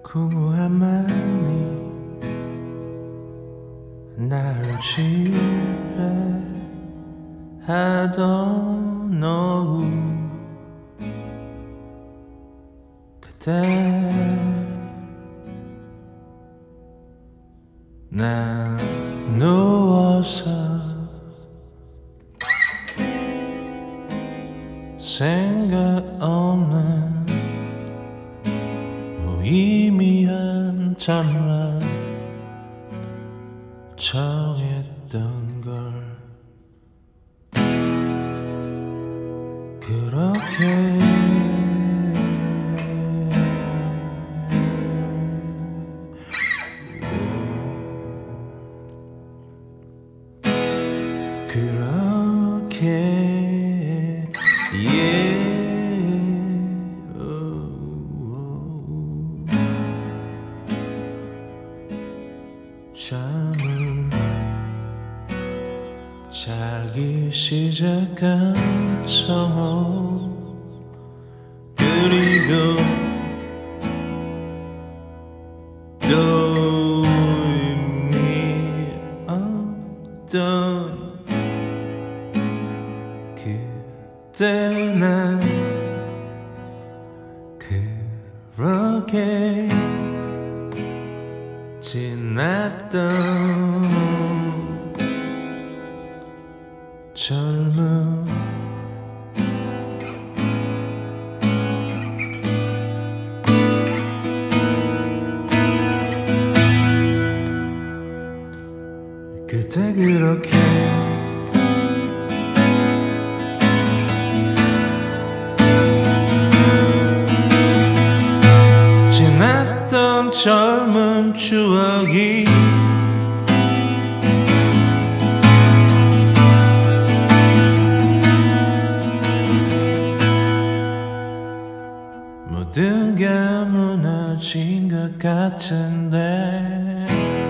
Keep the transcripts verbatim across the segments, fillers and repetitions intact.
공허함만이 나를 지배하던 노후 그때 난 누워서 생각 없는 무의미한 잠만 정했던 걸 그렇게 그렇게 yeah. 잠을 자기 시작한 성호 그리고 또 의미하던 그때 난 그렇게 지났던 젊음 그때 그렇게 지났던 젊은 추억이 모든 게 무너진 것 같은데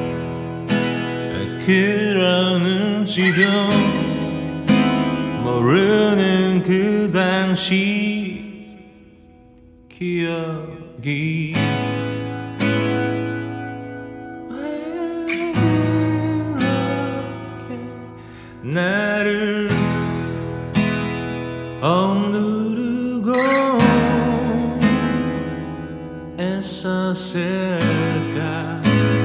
그러는지도 모르는 그 당시 기억이 왜 그렇게 나를 억누르고 애썼을까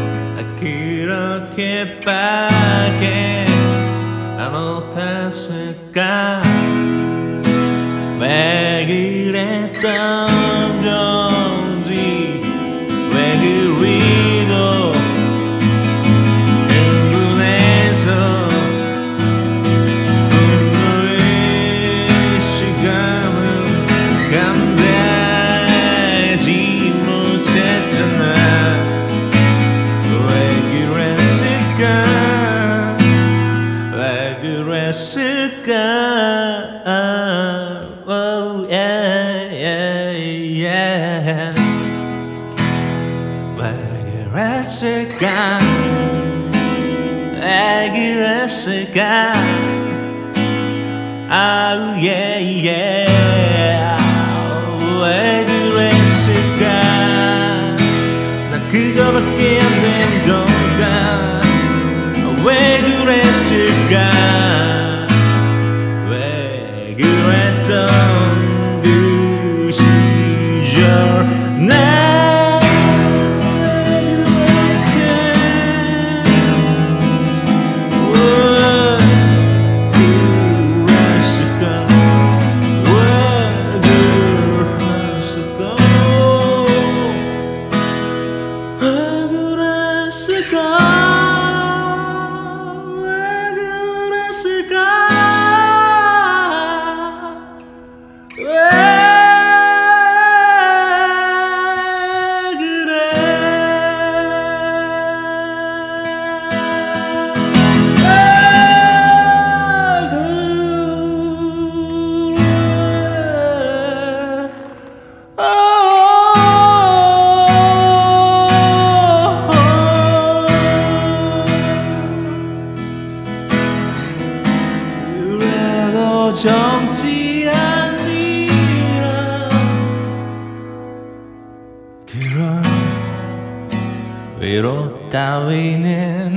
그렇게밖에 못했을까 왜 그랬던 건지 왜 그리도 흥분해서 분노의 시간을 감당하지 못했잖아 왜 그랬을까 왜 그랬을까 oh, yeah, yeah, yeah. 왜 그랬을까 왜 그랬을까 oh, yeah, yeah. 왜 그랬을까 나 그거밖에 안 되는 건가 왜 그랬을까 왜 그랬던 그 시절 난 그랬을까 왜 그랬을까 위로 따위는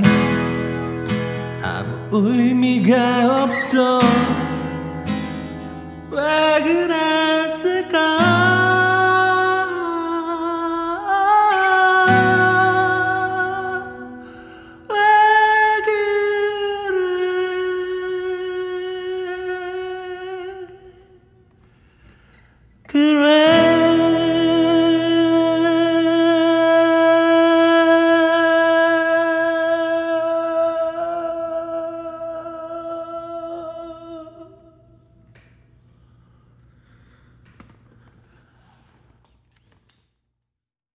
아무 의미가 없던 왜 그랬을까